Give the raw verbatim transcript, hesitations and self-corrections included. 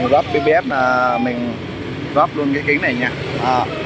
mình lắp bê bê ép là mình lắp luôn cái kính này nha. À,